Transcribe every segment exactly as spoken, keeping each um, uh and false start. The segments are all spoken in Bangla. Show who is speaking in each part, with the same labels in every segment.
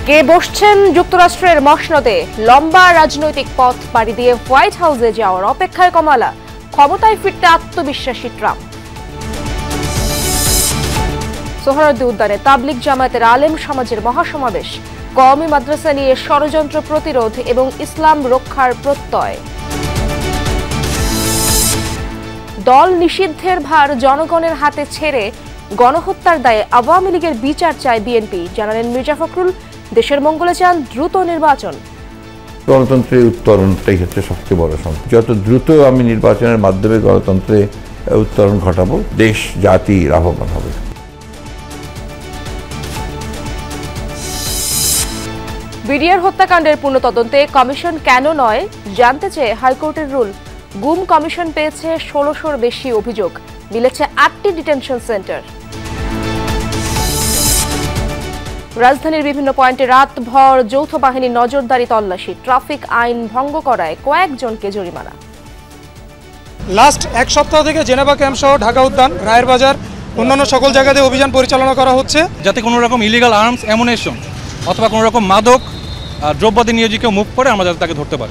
Speaker 1: কে বসছেন যুক্তরাষ্ট্রের মসনদে? লম্বা রাজনৈতিক পথ পাড়ি দিয়ে হোয়াইট হাউসে যাওয়ার অপেক্ষায় কমালা। ক্ষমতায় ফিরতে আত্মবিশ্বাসী ট্রাম্প। সোহরাওয়ার্দী উদ্যানে তাবলিগ জামায়াতের আলেম সমাজের মহাসমাবেশ। কওমি মাদ্রাসা নিয়ে ষড়যন্ত্র প্রতিরোধ এবং ইসলাম রক্ষার প্রত্যয়। দল নিষিদ্ধের ভার জনগণের হাতে ছেড়ে গণহত্যার দায়ে আওয়ামী লীগের বিচার চায় বিএনপি, জানালেন মির্জা ফখরুল। দেশের মঙ্গলে চান দ্রুত নির্বাচন।
Speaker 2: গণতন্ত্রের উত্তরণটাই হচ্ছে সবচেয়ে বড় সংকট। যত দ্রুত আমি নির্বাচনের মাধ্যমে গণতন্ত্রে উত্তরণ ঘটাবো, দেশ জাতি লাভবান হবে।
Speaker 1: বিডিআর হত্যাকাণ্ডের পূর্ণ তদন্তে কমিশন কেন নয় জানতে চেয়ে হাইকোর্টের রুল। গুম কমিশন পেয়েছে ষোলোশোর বেশি অভিযোগ, মিলেছে আটটি ডিটেনশন সেন্টার। রাজধানীর বিভিন্ন পয়েন্টে রাতভর যৌথ বাহিনী নজরদারি তল্লাশি। ট্রাফিক আইন ভঙ্গ করায় কয়েকজনকে জরিমানা।
Speaker 3: লাস্ট এক সপ্তাহ থেকে জেনেভা ক্যাম্প সহ ঢাকা উদ্যান, রায়ের বাজার, অন্যান্য সকল জায়গাতে অভিযান পরিচালনা করা হচ্ছে,
Speaker 4: যাতে কোনো রকম ইলিগাল আর্মস অ্যামুনেশন অথবা কোনো রকম মাদক দ্রব্যাদি নিয়োজিত মুভ করে আমরা যাতে তাকে ধরতে পারি।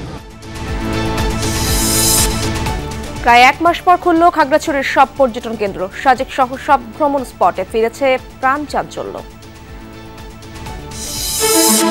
Speaker 1: প্রায় এক মাস পর খুলল খাগড়াছড়ির সব পর্যটন কেন্দ্র। সাজেক সহ সব ভ্রমণ স্পটে ফিরেছে প্রাণ চাঞ্চল্য।